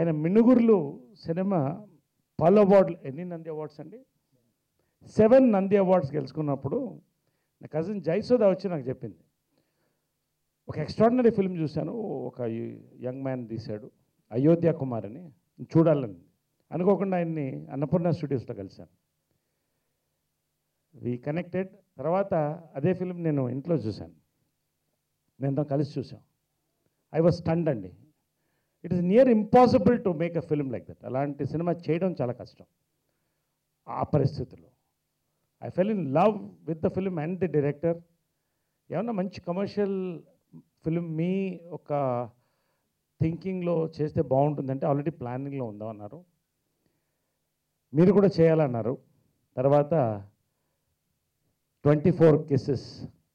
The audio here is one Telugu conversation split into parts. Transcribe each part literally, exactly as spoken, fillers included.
ఆయన మినుగుర్లు సినిమా పలు అవార్డులు, ఎన్ని నంది అవార్డ్స్ అండి, సెవెన్ నంది అవార్డ్స్ గెలుచుకున్నప్పుడు నా కజిన్ జయసుధ వచ్చి నాకు చెప్పింది, ఒక ఎక్స్ట్రాడినరీ ఫిల్మ్ చూశాను, ఒక యంగ్ మ్యాన్ తీశాడు అయోధ్య కుమార్ అని, చూడాలని అనుకోకుండా ఆయన్ని అన్నపూర్ణ స్టూడియోస్లో కలిశాను. We connected. తర్వాత అదే ఫిల్మ్ నేను ఇంట్లో చూశాను, నేను కలిసి చూసాం. ఐ వాజ్ స్టండ్ అండి. It is near impossible to make a film like that. అలాంటి సినిమా చేయడం చాలా కష్టం ఆ పరిస్థితుల్లో. I fell in love with the film and the director. ఏమన్నా మంచి కమర్షియల్ ఫిల్మ్ మీ ఒక థింకింగ్లో చేస్తే బాగుంటుందంటే ఆల్రెడీ ప్లానింగ్లో ఉందామన్నారు, మీరు కూడా చేయాలన్నారు. తర్వాత ట్వంటీ ఫోర్ కిసెస్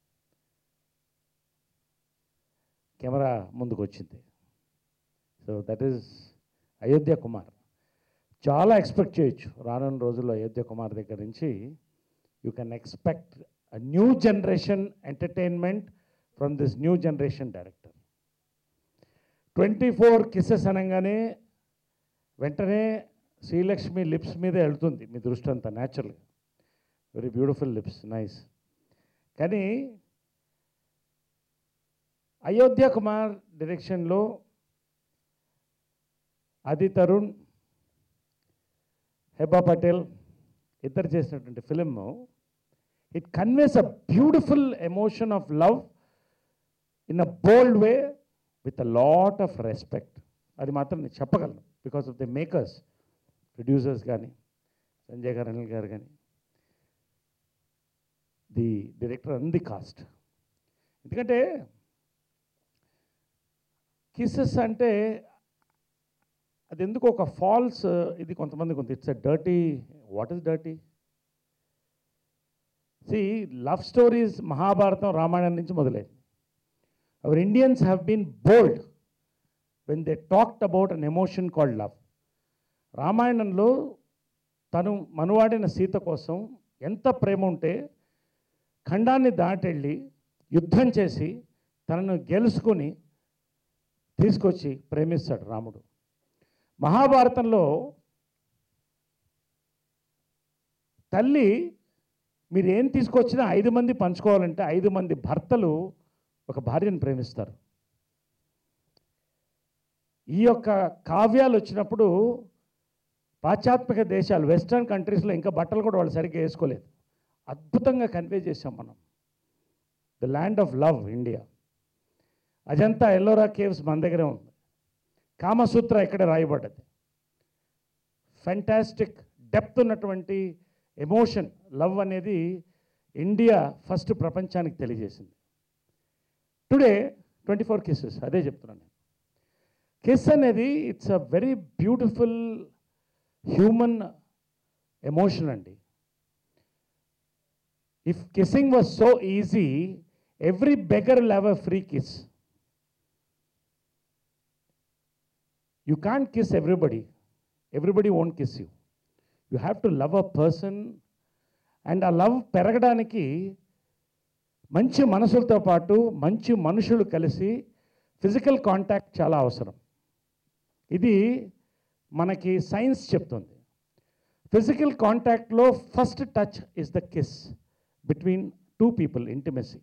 కెమెరా ముందుకు వచ్చింది. So that is Ayodhya Kumar. చాలా ఎక్స్పెక్ట్ చేయొచ్చు రానున్న రోజుల్లో అయోధ్య కుమార్ దగ్గర నుంచి. You can expect a new generation entertainment from this new generation director. Twenty four kisses అనగానే వెంటనే శ్రీలక్ష్మి లిప్స్ మీదే వెళ్తుంది మీ దృష్టి అంతా, న్యాచురల్గా. Very beautiful lips, nice. కానీ అయోధ్య కుమార్ డైరెక్షన్లో ఆది తరుణ్, హెబా పటేల్ ఇద్దరు చేసినటువంటి film, it conveys a beautiful emotion of love in a bold way with a lot of respect. అది మాత్రం నేను చెప్పగలను, because of the makers, producers కానీ, సంజయ్ గారు, అనిల్ గారు కానీ, the director and the cast. ఎందుకంటే కిసెస్ అంటే అది ఎందుకు ఒక ఫాల్స్, ఇది కొంతమంది కొంత it's a dirty. What is dirty? See, love stories Mahabharatam, Ramayanam నుంచి మొదలైంది. Our Indians have been bold when they talked about an emotion called love. రామాయణంలో తను మనువాడిన సీత కోసం ఎంత ప్రేమ ఉంటే ఖండాన్ని దాటెళ్ళి యుద్ధం చేసి తనను గెలుచుకొని తీసుకొచ్చి ప్రేమిస్తాడు రాముడు. మహాభారతంలో తల్లి మీరు ఏం తీసుకొచ్చినా ఐదు మంది పంచుకోవాలంటే ఐదు మంది భర్తలు ఒక భార్యను ప్రేమిస్తారు. ఈ యొక్క కావ్యాలు వచ్చినప్పుడు పాశ్చాత్మిక దేశాలు, వెస్ట్రన్ కంట్రీస్లో ఇంకా బట్టలు కూడా వాళ్ళు సరిగ్గా వేసుకోలేదు. అద్భుతంగా కన్వే చేసాం మనం. The land of love India. Ajanta Ellora caves మన దగ్గరే ఉంది. కామసూత్ర ఇక్కడే రాయబడ్డది. ఫ్యాంటాస్టిక్ డెప్త్ ఉన్నటువంటి ఎమోషన్, లవ్ అనేది ఇండియా ఫస్ట్ ప్రపంచానికి తెలియజేసింది. టుడే ట్వంటీ ఫోర్ కిసెస్, అదే చెప్తున్నాను నేను. కిస్ అనేది it's a very beautiful human emotion అండి. If kissing was so easy, every beggar will have a free kiss. You can't kiss everybody. Everybody won't kiss you. You have to love a person. And ఆ లవ్ పెరగడానికి మంచి మనసులతో పాటు మంచి మనుషులు కలిసి ఫిజికల్ కాంటాక్ట్ చాలా అవసరం. ఇది మనకి సైన్స్ చెప్తుంది. ఫిజికల్ కాంటాక్ట్లో first touch is the kiss between two people, intimacy.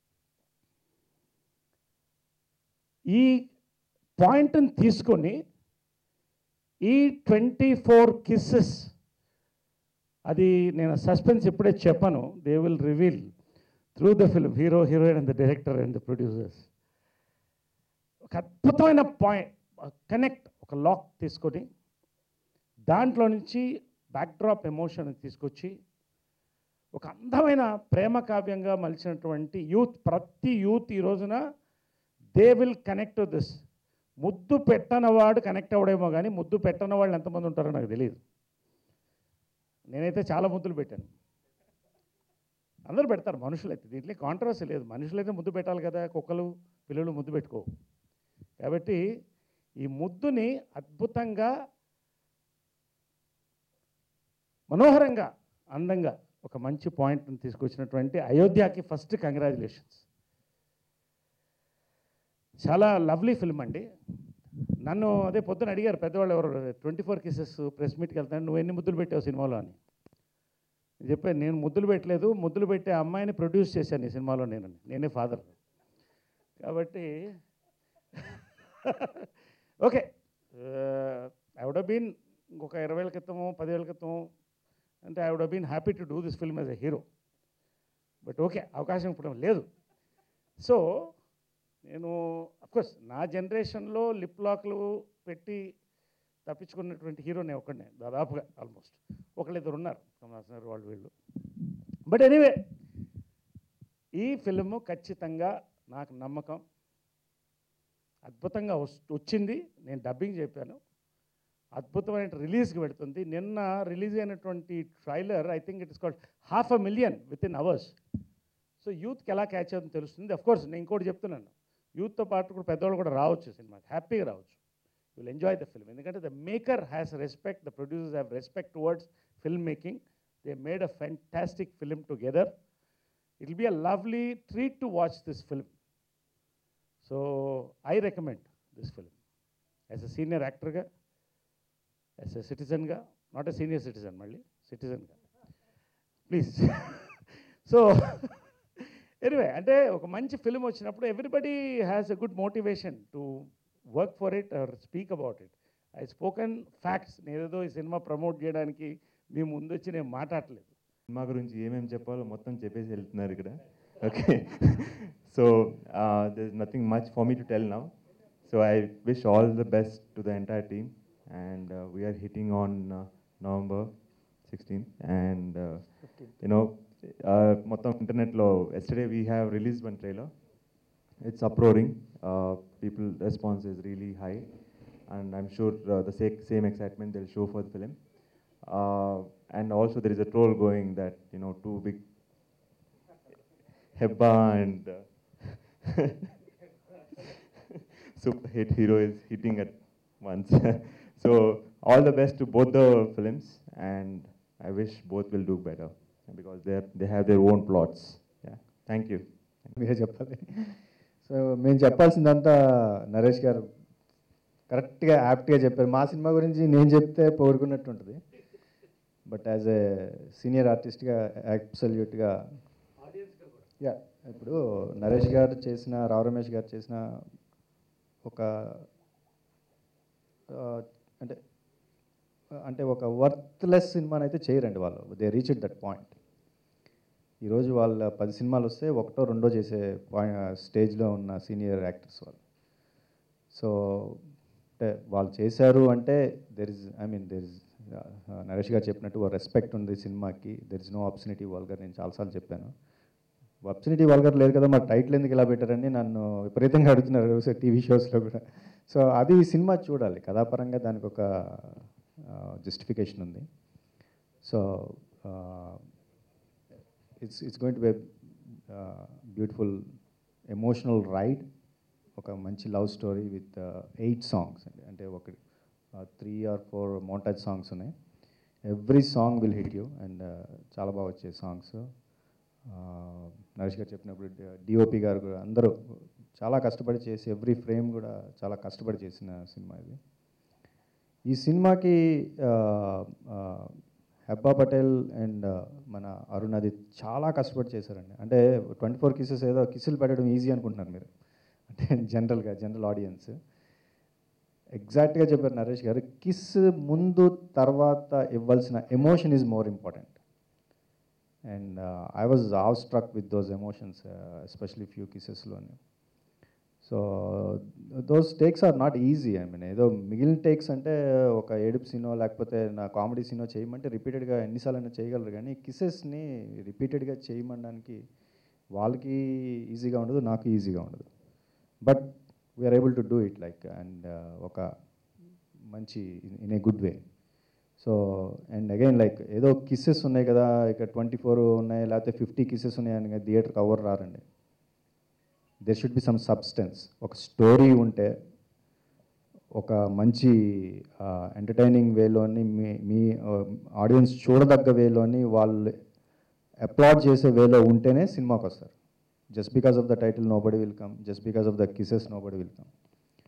ఈ పాయింట్ని తీసుకొని ఈ ట్వంటీ ఫోర్ కిస్సెస్, అది నేను సస్పెన్స్ ఇప్పుడే చెప్పాను, they will reveal through the film, hero, heroine and the director and the producers. ఒక అద్భుతమైన పాయింట్ కనెక్ట్, ఒక లాక్ తీసుకొని దాంట్లో నుంచి బ్యాక్డ్రాప్ ఎమోషన్ తీసుకొచ్చి ఒక అందమైన ప్రేమ కావ్యంగా మలిచినటువంటి యూత్, ప్రతి యూత్ ఈ రోజున they will connect to this. ముద్దు పెట్టనవాడు కనెక్ట్ అవ్వడేమో కానీ ముద్దు పెట్టని వాళ్ళు ఎంతమంది ఉంటారో నాకు తెలియదు. నేనైతే చాలా ముద్దులు పెట్టాను. అందరూ పెడతారు మనుషులైతే, దీంట్లో కాంట్రవర్సీ లేదు. మనుషులైతే ముద్దు పెట్టాలి కదా, కుక్కలు పిల్లలు ముద్దు పెట్టుకో. కాబట్టి ఈ ముద్దుని అద్భుతంగా, మనోహరంగా, అందంగా ఒక మంచి పాయింట్ని తీసుకొచ్చినటువంటి అయోధ్యకి ఫస్ట్ కంగ్రాచులేషన్స్. చాలా లవ్లీ ఫిల్మ్ అండి. నన్ను అదే పొద్దున అడిగారు పెద్దవాళ్ళు ఎవరు, ట్వంటీ ఫోర్ కిసెస్ ప్రెస్ మీట్కి వెళ్తాను, నువ్వు ఎన్ని ముద్దులు పెట్టావు సినిమాలో అని. నేను చెప్పాను, నేను ముద్దులు పెట్టలేదు, ముద్దులు పెట్టే అమ్మాయిని ప్రొడ్యూస్ చేశాను ఈ సినిమాలో నేను, నేనే ఫాదర్. కాబట్టి ఓకే, ఐ వుడ్ బీన్ ఇంకొక ఇరవై ఏళ్ళ క్రితము పదివేల క్రితం అంటే I would been happy to do this film as a hero. But okay, అవకాశం ఇప్పుడు లేదు. సో నేను అఫ్కోర్స్ నా జనరేషన్లో లిప్ లాక్లు పెట్టి తప్పించుకున్నటువంటి హీరో నేను ఒక్కడనే దాదాపుగా, ఆల్మోస్ట్ ఒకళ్ళిద్దరు ఉన్నారు కమలాసన్ వాళ్ళు వీళ్ళు. బట్ ఎనీవే, ఈ ఫిల్ము ఖచ్చితంగా నాకు నమ్మకం అద్భుతంగా వచ్చింది. నేను డబ్బింగ్ చెప్పాను, అద్భుతమైన రిలీజ్కి పెడుతుంది. నిన్న రిలీజ్ అయినటువంటి trailer I think it is called half a million within hours. So యూత్కి ఎలా క్యాచ్ అవుతుందో తెలుస్తుంది. అఫ్కోర్స్ నేను ఇంకోటి చెప్తున్నాను, యూత్తో పాటు కూడా పెద్దవాళ్ళు కూడా రావచ్చు సినిమాకి, హ్యాపీగా రావచ్చు. You will enjoy the film. ఎందుకంటే the maker has respect, the producers have respect towards film making. They made a fantastic film together. It will be a lovely treat to watch this film. So I recommend this film as a senior యాక్టర్గా, యాజ్ ఎ సిటిజన్గా, నాట్ ఎ సీనియర్ సిటిజన్, మళ్ళీ సిటిజన్గా ప్లీజ్. సో ఎనివే, అంటే ఒక మంచి ఫిల్మ్ వచ్చినప్పుడు everybody has a good motivation to work for it or speak about it. I spoken facts. నేనేదో ఈ సినిమా ప్రమోట్ చేయడానికి మీ ముందు వచ్చి నేను మాట్లాడలేదు. సినిమా గురించి ఏమేమి చెప్పాలో మొత్తం చెప్పేసి వెళ్తున్నారు ఇక్కడ. Okay, so there is nothing much for me to tell now. So I wish all the best to the entire team and we are hitting on November sixteenth and you know మొత్తం ఇంటర్నెట్లో yesterday we have release one trailer. It's uproaring. Uh, people response is really high, and I'm sure uh, the same, same excitement they'll show for the film. Uh, and also there is a troll going that you know two big Hebba and uh, super hit hero is hitting at once. So all the best to both the films, and I wish both will do better because they they have their own plots. Yeah, thank you. మీరే చెప్పాలి. సో మేము చెప్పాల్సిందంతా నరేష్ గారు కరెక్ట్గా యాప్ట్గా చెప్పారు. మా సినిమా గురించి నేను చెప్తే పోరుకున్నట్టు ఉంటుంది. బట్ యాజ్ ఏ సీనియర్ ఆర్టిస్ట్గా అబ్సల్యూట్గా యా, ఇప్పుడు నరేష్ గారు చేసిన, రావు రమేష్ గారు చేసిన ఒక అంటే అంటే ఒక వర్త్లెస్ సినిమాని అయితే చేయరండి వాళ్ళు. They reach it that point. ఈరోజు వాళ్ళ పది సినిమాలు వస్తే ఒకటో రెండో చేసే స్టేజ్లో ఉన్న సీనియర్ యాక్టర్స్ వాళ్ళు. సో అంటే వాళ్ళు చేశారు అంటే there is I mean there is Naresh garu చెప్పినట్టు రెస్పెక్ట్ ఉంది సినిమాకి. There is no obscenity vulgar. నేను చాలాసార్లు చెప్పాను, అబ్సనిటీ వల్గర్ లేదు కదా, మరి టైటిల్ ఎందుకు ఇలా పెట్టారని నన్ను విపరీతంగా అడుగుతున్నారు టీవీ షోస్లో కూడా. సో అది సినిమా చూడాలి, కథాపరంగా దానికి ఒక జస్టిఫికేషన్ ఉంది. So it's it's going to be beautiful emotional ride. ఒక మంచి love story with eight songs అండి, అంటే ఒక three or four montage songs ఉన్నాయి. Every song will hit you and చాలా బాగా వచ్చే సాంగ్స్. నరేష్ గారు చెప్పినప్పుడు డిఓపి గారు కూడా అందరూ చాలా కష్టపడి చేసి ఎవ్రీ ఫ్రేమ్ కూడా చాలా కష్టపడి చేసిన సినిమా ఇది. ఈ సినిమాకి హెబ్బా పటేల్ అండ్ మన అరుణ్ అది చాలా కష్టపడి చేశారండి. అంటే ట్వంటీ ఫోర్ కిసెస్ ఏదో కిసులు పెట్టడం ఈజీ అనుకుంటున్నారు మీరు, అంటే జనరల్గా జనరల్ ఆడియన్స్. ఎగ్జాక్ట్గా చెప్పారు నరేష్ గారు, కిస్ ముందు తర్వాత ఇవ్వాల్సిన emotion is more important. And I was awe struck with those emotions, especially few కిసెస్లోని. So those takes are not easy. I mean ఏదో మిగిలిన టేక్స్ అంటే ఒక ఏడుపు సీనో లేకపోతే నా కామెడీ సీనో చేయమంటే రిపీటెడ్గా ఎన్నిసార్లు చేయగలరు, కానీ కిసెస్ని రిపీటెడ్గా చేయమనడానికి వాళ్ళకి ఈజీగా ఉండదు, నాకు ఈజీగా ఉండదు. But we are able to do it like and ఒక మంచి in a good way. So and again like ఏదో కిసెస్ ఉన్నాయి కదా, ఇక ట్వంటీ ఫోర్ ఉన్నాయి లేకపోతే ఫిఫ్టీ కిసెస్ ఉన్నాయని థియేటర్ కవర్ రారండి. There should be some substance. ఒక స్టోరీ ఉంటే, ఒక మంచి ఎంటర్టైనింగ్ వేలోని మీ మీ ఆడియన్స్ చూడదగ్గ వేలోని వాళ్ళు అప్లాడ్ చేసే వేలో ఉంటేనే సినిమాకి వస్తారు. Just because of the title nobody will come, just because of the kisses nobody will come.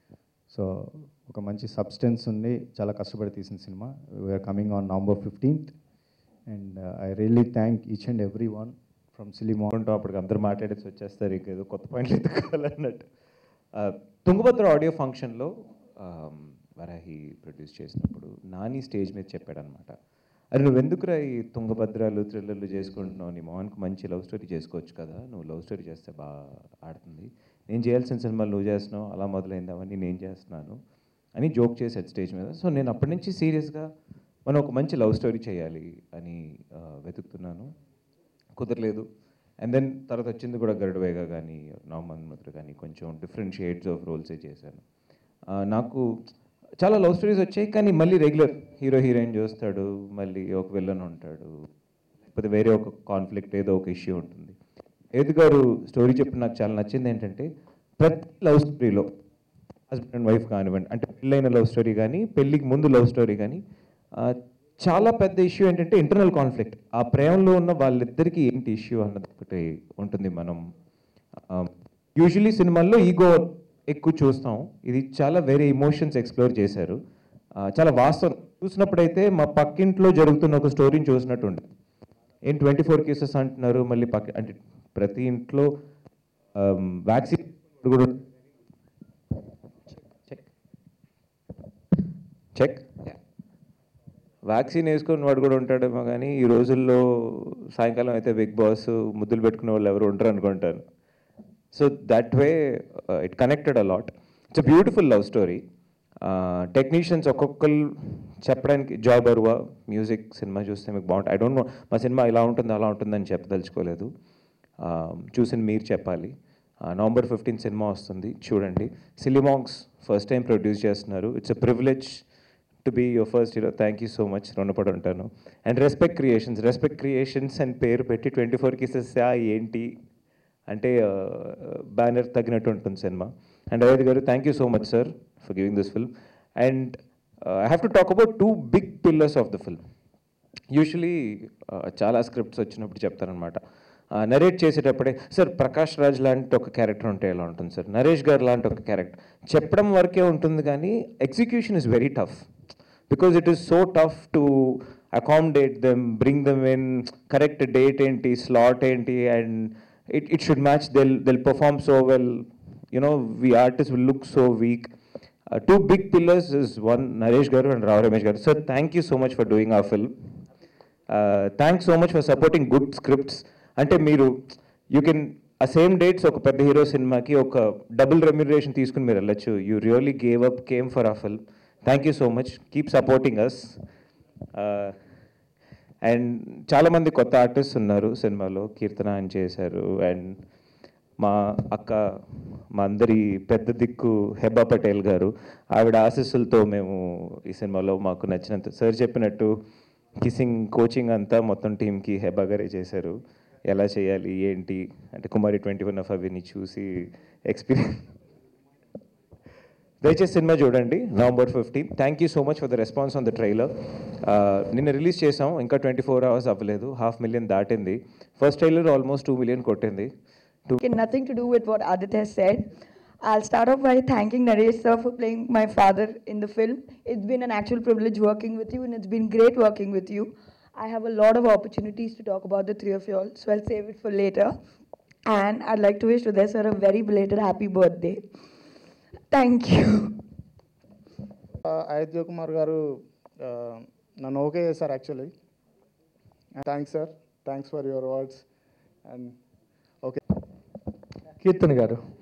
So ఒక మంచి సబ్స్టెన్స్ ఉంది, చాలా కష్టపడి తీసిన సినిమా. We are coming on November fifteenth and I really thank each and every one from సిలిమాన్. ఉంటాం అప్పటికి అందరూ మాట్లాడేసి వచ్చేస్తారు, ఇంకేదో కొత్త పాయింట్లు ఎత్తుకోవాలన్నట్టు. తుంగభద్ర ఆడియో ఫంక్షన్లో వరాహి ప్రొడ్యూస్ చేసినప్పుడు నాని స్టేజ్ మీద చెప్పాడనమాట, అరే నువ్వు ఎందుకురా ఈ తుంగభద్రాలు థ్రిల్లర్లు చేసుకుంటున్నావు, నీ మోహన్కి మంచి లవ్ స్టోరీ చేసుకోవచ్చు కదా, నువ్వు లవ్ స్టోరీ చేస్తే బాగా ఆడుతుంది, నేను చేయాల్సిన సినిమాలు నువ్వు చేస్తున్నావు, అలా మొదలైందామని నేను చేస్తున్నాను అని జోక్ చేశాడు స్టేజ్ మీద. సో నేను అప్పటి నుంచి సీరియస్గా మనం ఒక మంచి లవ్ స్టోరీ చేయాలి అని వెతుకుతున్నాను, కుదరలేదు. అండ్ దెన్ తర్వాత వచ్చింది కూడా గరుడవేగా కానీ నవమన్ ముద్ర కానీ కొంచెం డిఫరెంట్ షేడ్స్ ఆఫ్ రోల్సే చేశాను. నాకు చాలా లవ్ స్టోరీస్ వచ్చాయి, కానీ మళ్ళీ రెగ్యులర్ హీరో హీరోయిన్ చూస్తాడు, మళ్ళీ ఒక విలన్ ఉంటాడు, లేకపోతే వేరే ఒక కాన్ఫ్లిక్ట్ ఏదో ఒక ఇష్యూ ఉంటుంది. ఏది గారు స్టోరీ చెప్పి నాకు చాలా నచ్చింది ఏంటంటే, ప్రతి లవ్ స్టోరీలో హస్బెండ్ అండ్ వైఫ్ కానివ్వండి, అంటే పెళ్ళైన లవ్ స్టోరీ కానీ పెళ్ళికి ముందు లవ్ స్టోరీ కానీ చాలా పెద్ద ఇష్యూ ఏంటంటే ఇంటర్నల్ కాన్ఫ్లిక్ట్. ఆ ప్రేమలో ఉన్న వాళ్ళిద్దరికీ ఏంటి ఇష్యూ అన్నది ఒకటి ఉంటుంది. మనం యూజువలీ సినిమాల్లో ఈగో ఎక్కువ చూస్తాం, ఇది చాలా వేరే ఎమోషన్స్ ఎక్స్ప్లోర్ చేశారు. చాలా వాస్తవం చూసినప్పుడైతే మా పక్కింట్లో జరుగుతున్న ఒక స్టోరీని చూసినట్టు ఉంటుంది. ఏం ట్వంటీ ఫోర్ కేసెస్ అంటున్నారు, మళ్ళీ పక్క అంటే ప్రతి ఇంట్లో వ్యాక్సిన్ కూడా చెక్ చెక్ వ్యాక్సిన్ వేసుకొని వాడు కూడా ఉంటాడేమో, కానీ ఈ రోజుల్లో సాయంకాలం అయితే బిగ్ బాస్ ముద్దులు పెట్టుకునే వాళ్ళు ఎవరు ఉంటారు అనుకుంటాను. So that way it connected a lot. It's a beautiful love story. Technicians ఒక్కొక్కరు చెప్పడానికి, జాబ్ అరువా మ్యూజిక్ సినిమా చూస్తే మీకు బాగుంటుంది. ఐ డోంట్ నో మా సినిమా ఇలా ఉంటుంది అలా ఉంటుందని చెప్పదలుచుకోలేదు, చూసి మీరు చెప్పాలి. నవంబర్ ఫిఫ్టీన్త్ సినిమా వస్తుంది, చూడండి. సిలిమాంగ్స్ ఫస్ట్ టైం ప్రొడ్యూస్ చేస్తున్నారు. It's a privilege to be your first hero. Thank you so much, రుణపడి ఉంటాను. And respect creations respect creations అని పేరు పెట్టి ట్వంటీ ఫోర్ కిసెస్ ఏంటి అంటే బ్యానర్ తగినట్టు ఉంటుంది cinema. And Aved garu, thank you so much sir for giving this film. And I have to talk about two big pillars of the film. Usually చాలా స్క్రిప్ట్స్ వచ్చినప్పుడు చెప్తారనమాట, నరేట్ చేసేటప్పుడే సార్ ప్రకాష్ రాజ్ లాంటి ఒక క్యారెక్టర్ ఉంటే ఎలా ఉంటుంది సార్, నరేష్ గారు లాంటి ఒక క్యారెక్టర్ చెప్పడం వరకే ఉంటుంది, కానీ execution is very tough. Because it is so tough to accommodate them, bring them in, correct date ఏంటి, స్లాట్ ఏంటి, and it it should match. They'll they'll perform so well, you know, we artists will look so weak. Uh, two big pillars is one, Naresh garu and Rao Ramesh garu. Sir, thank you so much for doing our film. Uh, thanks so much for supporting good scripts. Ante meeru you can a same dates oka pedda hero cinema ki oka double remuneration teeskuni meer vellachu. You really gave up, came for our film. Thank you so much, keep supporting us. uh, and చాలామంది కొత్త ఆర్టిస్ట్ ఉన్నారు సినిమాలో, కీర్తన అని చేశారు, అండ్ మా అక్క, మా అందరి పెద్ద దిక్కు హెబా పటేల్ గారు, ఆవిడ ఆశీస్సులతో మేము ఈ సినిమాలో మాకు నచ్చినంత, సార్ చెప్పినట్టు కిసింగ్ కోచింగ్ అంతా మొత్తం టీంకి హెబా గారే చేశారు. ఎలా చేయాలి ఏంటి అంటే కుమారి ట్వంటీ వన్ ఆఫ్ అవిని చూసి ఎక్స్పీరియన్స్. దయచేసి సినిమా చూడండి November fifteen. Thank you so much for the response on the trailer. నిన్న రిలీజ్ చేసాం, ఇంకా ట్వంటీ ఫోర్ అవర్స్ అవ్వలేదు, హాఫ్ మిలియన్ దాటింది. First trailer almost two million కొట్టింది. Nothing to do with what Aditya said. I'll start off by thanking Naresh sir for playing my father in the film. It's been an actual privilege working with you, and it's been great working with you. I have a lot of opportunities to talk about the three of you all, so I'll save it for later. And I'd like to wish Uday sir a very belated happy birthday. Thank you. Ayodhya Kumar garu నన్ను ఓకే చేశారు actually. Thanks sir, thanks for your words. And okay Keerthan గారు,